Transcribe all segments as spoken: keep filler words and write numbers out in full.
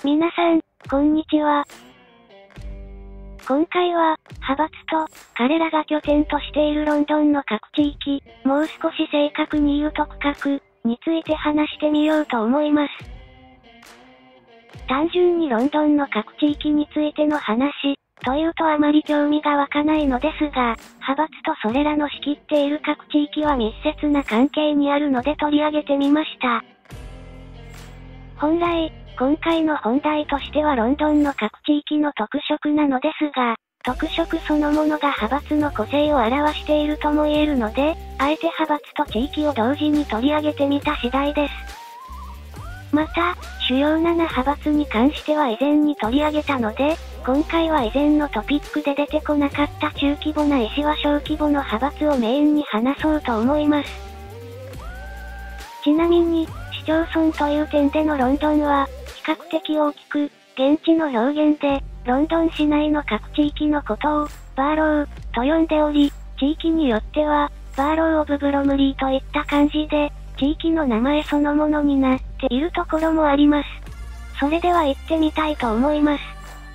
皆さん、こんにちは。今回は、派閥と、彼らが拠点としているロンドンの各地域、もう少し正確に言うと区画、について話してみようと思います。単純にロンドンの各地域についての話、というとあまり興味が湧かないのですが、派閥とそれらの仕切っている各地域は密接な関係にあるので取り上げてみました。本来、今回の本題としてはロンドンの各地域の特色なのですが、特色そのものが派閥の個性を表しているとも言えるので、あえて派閥と地域を同時に取り上げてみた次第です。また、主要なな派閥に関しては以前に取り上げたので、今回は以前のトピックで出てこなかった中規模ないしは小規模の派閥をメインに話そうと思います。ちなみに、市町村という点でのロンドンは、比較的大きく、現地の表現で、ロンドン市内の各地域のことを、バーロー、と呼んでおり、地域によっては、バーロー・オブ・ブロムリーといった感じで、地域の名前そのものになっているところもあります。それでは行ってみたいと思います。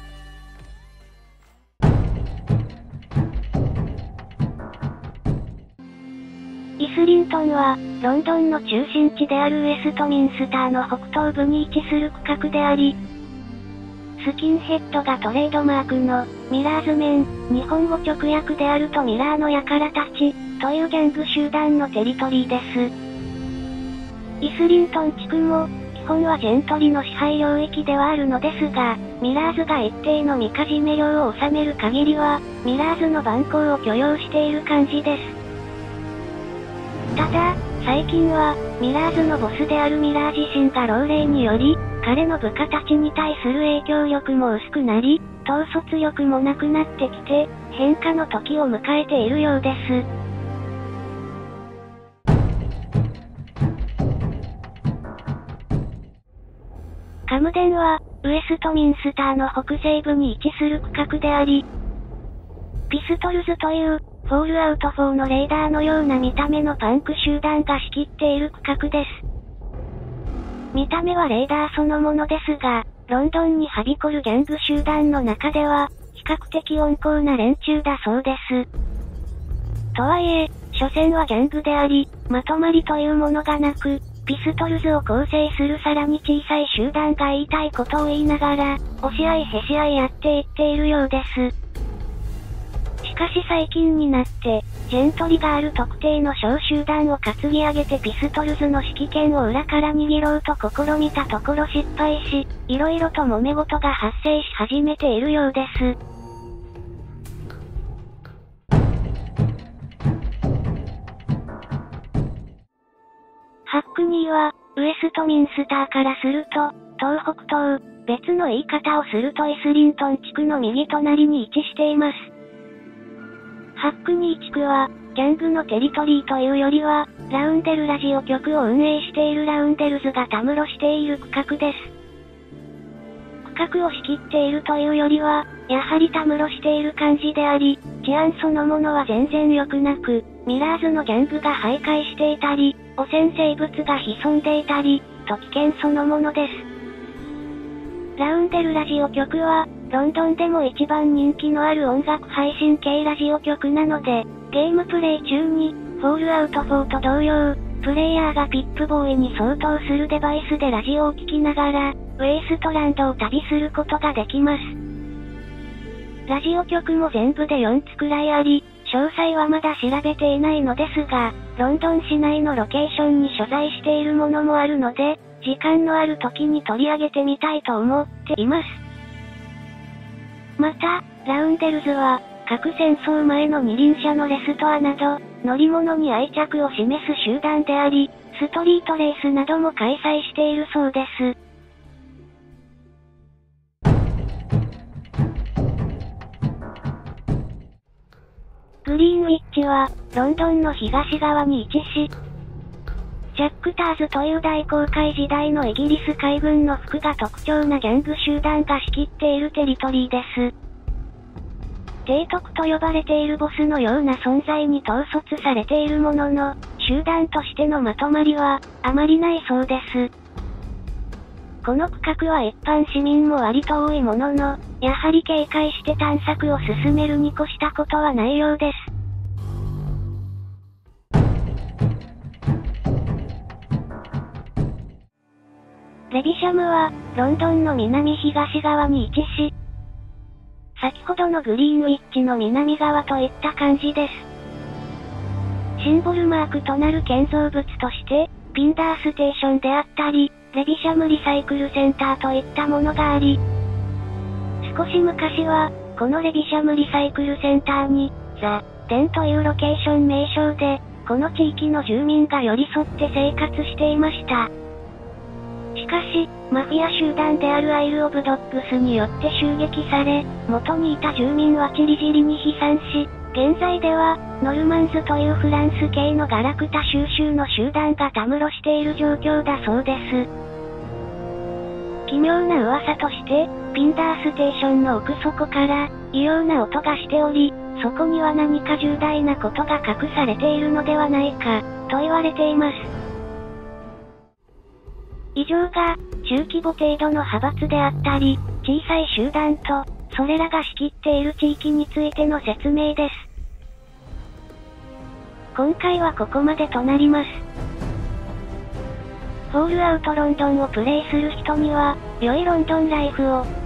イスリントンは、ロンドンの中心地であるウェストミンスターの北東部に位置する区画であり、スキンヘッドがトレードマークの、ミラーズメン、日本語直訳であるとミラーの輩たち、というギャング集団のテリトリーです。イスリントン地区も、基本はジェントリの支配領域ではあるのですが、ミラーズが一定のみかじめ料を納める限りは、ミラーズの蛮行を許容している感じです。ただ、最近は、ミラーズのボスであるミラー自身が老齢により、彼の部下たちに対する影響力も薄くなり、統率力もなくなってきて、変化の時を迎えているようです。カムデンは、ウエストミンスターの北西部に位置する区画であり、ピストルズという、フォールアウトフォーのレーダーのような見た目のパンク集団が仕切っている区画です。見た目はレーダーそのものですが、ロンドンにはびこるギャング集団の中では、比較的温厚な連中だそうです。とはいえ、所詮はギャングであり、まとまりというものがなく、ピストルズを構成するさらに小さい集団が言いたいことを言いながら、押し合いへし合いやっていっているようです。しかし最近になって、ジェントリがある特定の小集団を担ぎ上げてピストルズの指揮権を裏から握ろうと試みたところ失敗し、色々と揉め事が発生し始めているようです。ハックニーは、ウエストミンスターからすると、東北東、別の言い方をするとイスリントン地区の右隣に位置しています。ハックニー地区は、ギャングのテリトリーというよりは、ラウンデルラジオ局を運営しているラウンデルズがたむろしている区画です。区画を仕切っているというよりは、やはりたむろしている感じであり、治安そのものは全然良くなく、ミラーズのギャングが徘徊していたり、汚染生物が潜んでいたり、と危険そのものです。ラウンデルラジオ局は、ロンドンでも一番人気のある音楽配信系ラジオ局なので、ゲームプレイ中に、フォールアウトフォーと同様、プレイヤーがピップボーイに相当するデバイスでラジオを聴きながら、ウェイストランドを旅することができます。ラジオ局も全部でよっつくらいあり、詳細はまだ調べていないのですが、ロンドン市内のロケーションに所在しているものもあるので、時間のある時に取り上げてみたいと思っています。また、ラウンデルズは、核戦争前の二輪車のレストアなど、乗り物に愛着を示す集団であり、ストリートレースなども開催しているそうです。グリーンウィッチは、ロンドンの東側に位置し、ジャックターズという大航海時代のイギリス海軍の服が特徴なギャング集団が仕切っているテリトリーです。提督と呼ばれているボスのような存在に統率されているものの、集団としてのまとまりは、あまりないそうです。 この区画は一般市民も割と多いものの、やはり警戒して探索を進めるに越したことはないようです。レビシャムは、ロンドンの南東側に位置し、先ほどのグリーンウィッチの南側といった感じです。シンボルマークとなる建造物として、ピンダーステーションであったり、レビシャムリサイクルセンターといったものがあり、少し昔は、このレビシャムリサイクルセンターに、ザ・デンというロケーション名称で、この地域の住民が寄り添って生活していました。しかし、マフィア集団であるアイル・オブ・ドッグスによって襲撃され、元にいた住民は散り散りに飛散し、現在では、ノルマンズというフランス系のガラクタ収集の集団がたむろしている状況だそうです。奇妙な噂として、ピンダーステーションの奥底から、異様な音がしており、そこには何か重大なことが隠されているのではないか、と言われています。以上が、中規模程度の派閥であったり、小さい集団と、それらが仕切っている地域についての説明です。今回はここまでとなります。フォールアウトロンドンをプレイする人には、良いロンドンライフを、